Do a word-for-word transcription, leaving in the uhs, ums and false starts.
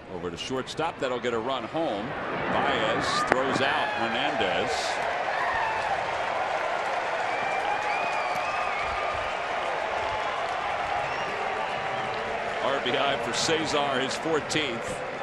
Over to shortstop. That'll get a run home. Baez throws out Hernandez. R B I for Cesar, his fourteenth.